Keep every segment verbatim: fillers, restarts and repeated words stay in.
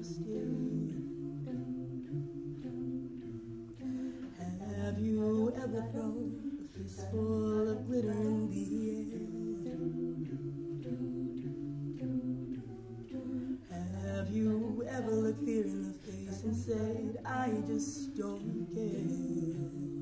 trusted? Have you ever thrown a fistful of glitter in the air? Have you ever looked fear in the face and said, I just don't care?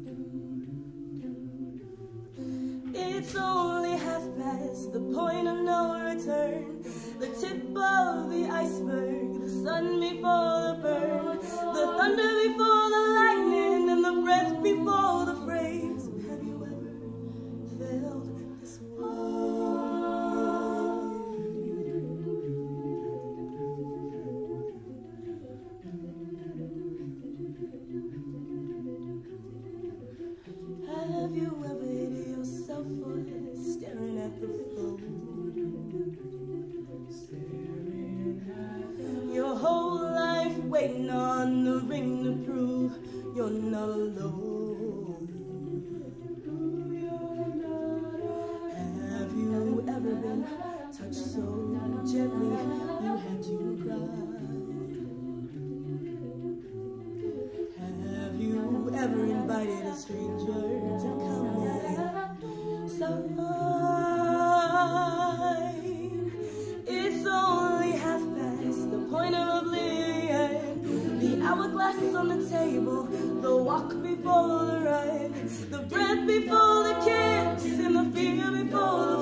It's only half past the point of no return, the tip of the iceberg, the sun before the burn, the thunder before the lightning, and the breath before the phrase. Have you ever felt this way? Have you ever hit yourself for staring at the floor? Your whole life waiting on the ring to prove you're not alone. Have you ever been touched so gently you had to cry? Have you ever invited a stranger to come inside? It's only half past the point of oblivion, the hourglass on the table, the walk before the ride, the breath before the kiss, and the fear before the